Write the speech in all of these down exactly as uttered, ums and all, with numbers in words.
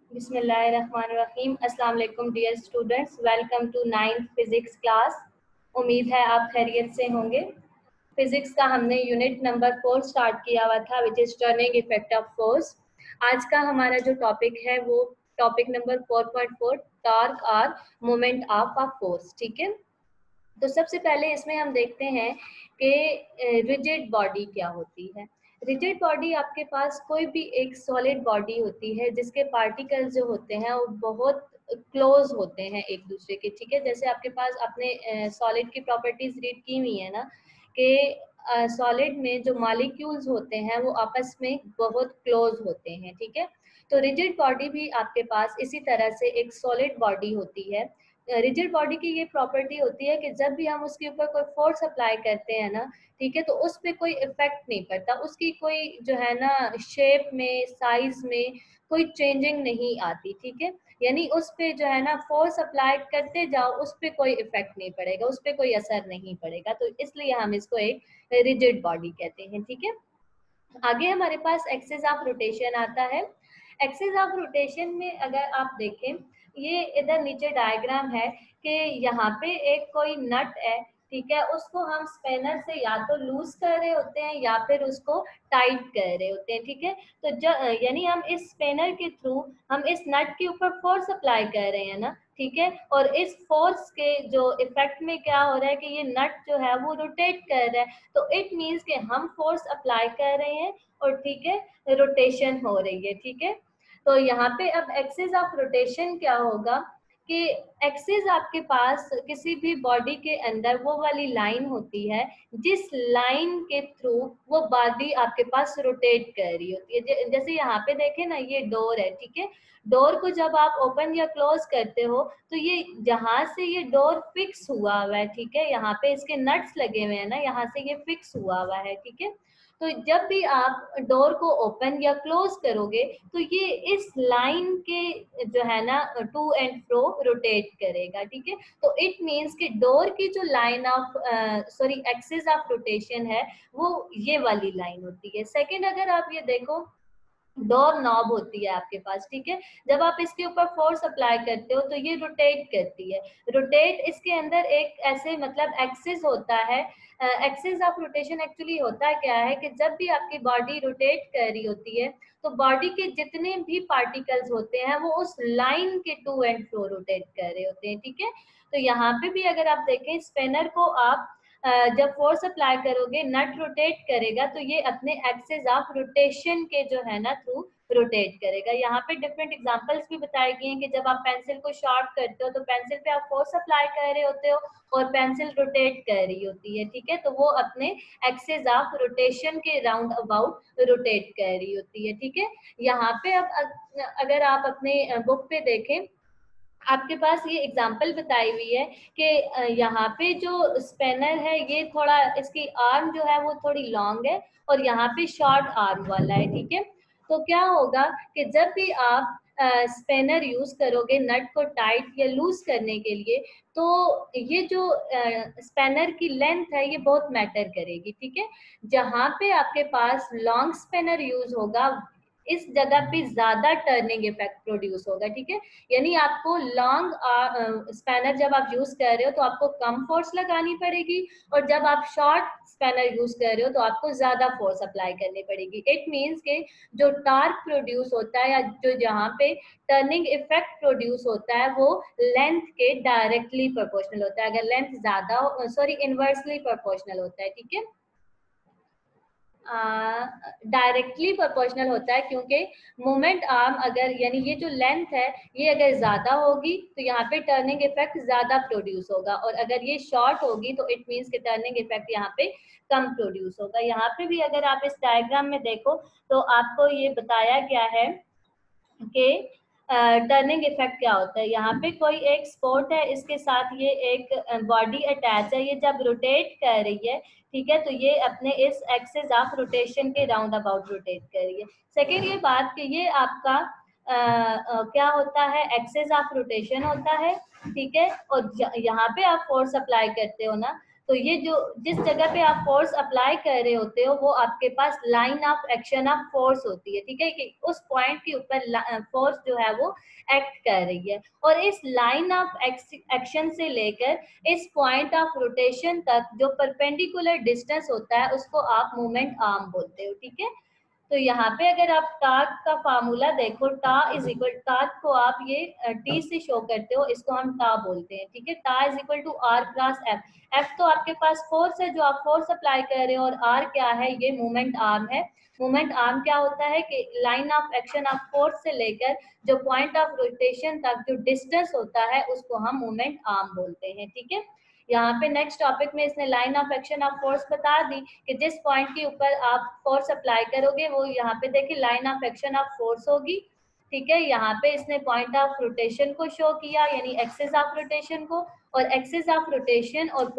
बिस्मिल्लाहिर्रहमानिर्रहीम। अस्सलाम वालेकुम dear students, welcome to ninth physics class. उम्मीद है आप खैरियत से होंगे। फिजिक्स का हमने यूनिट नंबर फोर स्टार्ट किया हुआ था, which is turning effect of force. आज का हमारा जो टॉपिक है वो topic number four point four, torque और मोमेंट ऑफ अ फोर्स। ठीक है, तो सबसे पहले इसमें हम देखते हैं कि रिजिड बॉडी क्या होती है। रिजिड बॉडी आपके पास कोई भी एक सॉलिड बॉडी होती है जिसके पार्टिकल्स जो होते हैं वो बहुत क्लोज होते हैं एक दूसरे के। ठीक है, जैसे आपके पास अपने सॉलिड की प्रॉपर्टीज रीड की हुई है ना, कि सॉलिड में जो मॉलिक्यूल्स होते हैं वो आपस में बहुत क्लोज होते हैं। ठीक है, तो रिजिड बॉडी भी आपके पास इसी तरह से एक सॉलिड बॉडी होती है। रिजिड बॉडी की ये प्रॉपर्टी होती है कि जब भी हम उसके ऊपर कोई फोर्स अप्लाई करते हैं ना, ठीक है, तो उस पर कोई इफेक्ट नहीं पड़ता, उसकी कोई जो है ना शेप में, साइज में कोई चेंजिंग नहीं आती। ठीक है, यानी उस पे जो है ना फोर्स अप्लाई करते जाओ, उस पर कोई इफेक्ट नहीं पड़ेगा, उस पर कोई असर नहीं पड़ेगा, तो इसलिए हम इसको एक रिजिड बॉडी कहते हैं। ठीक है, आगे हमारे पास एक्सिस ऑफ रोटेशन आता है। एक्सिस ऑफ रोटेशन में अगर आप देखें, ये इधर नीचे डायग्राम है कि यहाँ पे एक कोई नट है, ठीक है, उसको हम स्पेनर से या तो लूज कर रहे होते हैं या फिर उसको टाइट कर रहे होते हैं। ठीक है, तो यानी हम इस स्पेनर के थ्रू हम इस नट के ऊपर फोर्स अप्लाई कर रहे हैं ना, ठीक है, और इस फोर्स के जो इफेक्ट में क्या हो रहा है कि ये नट जो है वो रोटेट कर रहा है, तो इट मीन्स कि हम फोर्स अप्लाई कर रहे हैं और ठीक है रोटेशन हो रही है। ठीक है, तो यहाँ पे अब एक्सिस ऑफ रोटेशन क्या होगा कि एक्सिस आपके पास किसी भी बॉडी के अंदर वो वाली लाइन होती है जिस लाइन के थ्रू वो बॉडी आपके पास रोटेट कर रही होती है। जैसे यहाँ पे देखें ना, ये डोर है, ठीक है, डोर को जब आप ओपन या क्लोज करते हो तो ये जहां से ये डोर फिक्स हुआ हुआ है, ठीक है, यहाँ पे इसके नट्स लगे हुए हैं ना, यहाँ से ये फिक्स हुआ हुआ है। ठीक है, तो जब भी आप डोर को ओपन या क्लोज करोगे तो ये इस लाइन के जो है ना टू एंड फ्रो रोटेट करेगा। ठीक है, तो इट मीन्स कि डोर की जो line of sorry axis of rotation है वो ये वाली लाइन होती है। सेकंड, अगर आप ये देखो, डोर नॉब होती है आपके पास, ठीक है, जब आप इसके ऊपर फोर्स अप्लाई करते हो तो ये रोटेट करती है। रोटेट इसके अंदर एक ऐसे मतलब एक्सिस होता है। एक्सिस ऑफ रोटेशन एक्चुअली होता क्या है कि जब भी आपकी बॉडी रोटेट कर रही होती है तो बॉडी के जितने भी पार्टिकल्स होते हैं वो उस लाइन के टू एंड फ्रो रोटेट कर रहे होते हैं। ठीक है, तो यहाँ पे भी अगर आप देखें, स्पेनर को आप जब फोर्स अप्लाई करोगे, नट रोटेट करेगा तो ये अपने एक्सिस ऑफ रोटेशन के जो है ना थ्रू रोटेट करेगा। यहाँ पे डिफरेंट एग्जांपल्स भी बताए गए हैं कि जब आप पेंसिल को शार्प करते हो तो पेंसिल पे आप फोर्स अप्लाई कर रहे होते हो और पेंसिल रोटेट कर रही होती है। ठीक है, तो वो अपने एक्सिस ऑफ रोटेशन के राउंड अबाउट रोटेट कर रही होती है। ठीक है, यहाँ पे अब अगर आप अपने बुक पे देखें, आपके पास ये एग्जाम्पल बताई हुई है कि यहाँ पे जो स्पेनर है ये थोड़ा, इसकी आर्म जो है वो थोड़ी लॉन्ग है और यहाँ पे शॉर्ट आर्म वाला है। ठीक है, तो क्या होगा कि जब भी आप स्पेनर यूज करोगे नट को टाइट या लूज करने के लिए, तो ये जो स्पेनर की लेंथ है ये बहुत मैटर करेगी। ठीक है, जहाँ पे आपके पास लॉन्ग स्पेनर यूज होगा इस जगह पे ज्यादा टर्निंग इफेक्ट प्रोड्यूस होगा। ठीक है, यानी आपको लॉन्ग स्पैनर जब आप यूज कर रहे हो तो आपको कम फोर्स लगानी पड़ेगी, और जब आप शॉर्ट स्पैनर यूज कर रहे हो तो आपको ज्यादा फोर्स अप्लाई करनी पड़ेगी। इट मीन्स के जो टार्क प्रोड्यूस होता है या जो जहाँ पे टर्निंग इफेक्ट प्रोड्यूस होता है वो लेंथ के डायरेक्टली प्रोपोर्शनल होता है। अगर लेंथ ज्यादा सॉरी इनवर्सली प्रोपोर्शनल होता है। ठीक है, डायरेक्टली प्रोपोर्शनल होता है, क्योंकि मोमेंट आर्म अगर यानी ये जो लेंथ है ये अगर ज्यादा होगी तो यहाँ पे टर्निंग इफेक्ट ज्यादा प्रोड्यूस होगा, और अगर ये शॉर्ट होगी तो इट मीन्स कि टर्निंग इफेक्ट यहाँ पे कम प्रोड्यूस होगा। यहाँ पे भी अगर आप इस डायग्राम में देखो तो आपको ये बताया गया है कि टर्निंग इफेक्ट क्या होता है। यहाँ पे कोई एक स्पोर्ट है, इसके साथ ये एक बॉडी अटैच है, ये जब रोटेट कर रही है, ठीक है, तो ये अपने इस एक्सिस ऑफ रोटेशन के राउंड अबाउट रोटेट कर रही है। सेकेंड ये बात कि ये आपका आ, आ, क्या होता है, एक्सिस ऑफ रोटेशन होता है। ठीक है, और यहाँ पे आप फोर्स अप्लाई करते हो ना, तो ये जो जिस जगह पे आप फोर्स अप्लाई कर रहे होते हो वो आपके पास line of action of force होती है, ठीक है, कि उस पॉइंट के ऊपर फोर्स जो है वो एक्ट कर रही है। और इस लाइन ऑफ एक्शन से लेकर इस पॉइंट ऑफ रोटेशन तक जो परपेंडिकुलर डिस्टेंस होता है उसको आप मोमेंट आर्म बोलते हो, ठीक है। तो यहाँ पे अगर आप टार्क का फार्मूला देखो, टा इज इक्वल, टार्क को आप ये टी से शो करते हो, इसको हम टा बोलते हैं, ठीक है। Tau is equal to R cross F. F तो आपके पास फोर्स है जो आप फोर्स अप्लाई कर रहे हो, और आर क्या है, ये मूवमेंट आर्म है। मूवमेंट आर्म क्या होता है कि line of action of force से लेकर जो पॉइंट ऑफ रोटेशन तक जो डिस्टेंस होता है उसको हम मूवमेंट आर्म बोलते हैं, ठीक है। यहाँ पे नेक्स्ट टॉपिक में इसने line of action of force बता दी कि जिस पॉइंट के ऊपर आप फोर्स अप्लाई करोगे वो यहाँ पे देखिए line of action of force होगी, ठीक है। यहाँ पे इसने पॉइंट ऑफ रोटेशन को शो किया, यानी एक्सिस ऑफ रोटेशन को, और एक्सिस ऑफ रोटेशन और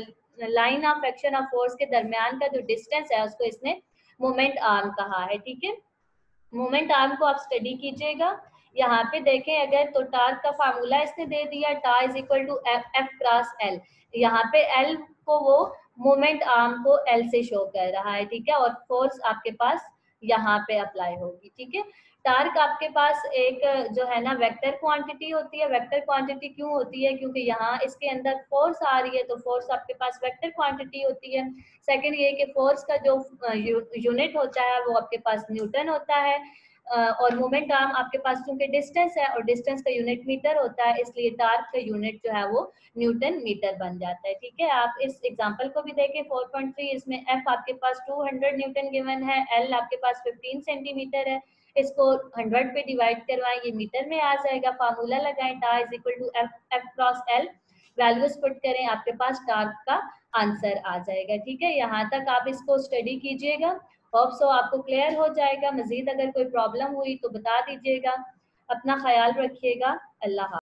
line of action of force के दरमियान का जो डिस्टेंस है उसको इसने मोमेंट आर्म कहा है, ठीक है। मोमेंट आर्म को आप स्टडी कीजिएगा। यहाँ पे देखें अगर, तो टार्क का फार्मूला इसने दे दिया, tau is equal to F F cross L. यहाँ पे एल को वो मोमेंट आर्म को एल से शो कर रहा है, ठीक है, और फोर्स आपके पास यहाँ पे अप्लाई होगी, ठीक है। टार्क आपके पास एक जो है ना वेक्टर क्वांटिटी होती है। वेक्टर क्वांटिटी क्यों होती है, क्योंकि यहाँ इसके अंदर फोर्स आ रही है तो फोर्स आपके पास वेक्टर क्वांटिटी होती है। सेकंड ये कि फोर्स का जो यूनिट होता है वो आपके पास न्यूटन होता है, और मोमेंट आर्म आपके पास चूंकि डिस्टेंस है और डिस्टेंस का यूनिट मीटर होता है, इसलिए टार्क का यूनिट जो है वो न्यूटन मीटर बन जाता है, ठीक है। आप इस एग्जांपल को भी देखें फोर पॉइंट थ्री, इसमें एफ आपके पास टू हंड्रेड न्यूटन गिवन है, एल आपके पास फिफ्टीन सेंटीमीटर है। इसको हंड्रेड पे डिवाइड करवाएं, ये मीटर में आ जाएगा। फार्मूला लगाएं, tau is equal to F F cross L, values put करें, आपके पास टार्क का आंसर आ जाएगा, ठीक है। यहाँ तक आप इसको स्टडी कीजिएगा। होप सो आपको क्लियर हो जाएगा। मजीद अगर कोई प्रॉब्लम हुई तो बता दीजिएगा। अपना ख्याल रखिएगा। अल्लाह हाफ़िज़।